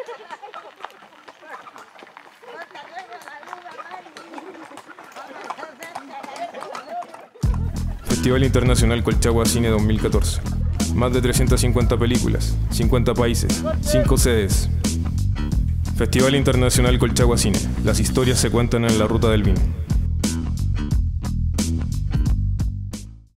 Festival Internacional Colchagua Cine 2014. Más de 350 películas, 50 países, 5 sedes. Festival Internacional Colchagua Cine. Las historias se cuentan en la ruta del vino.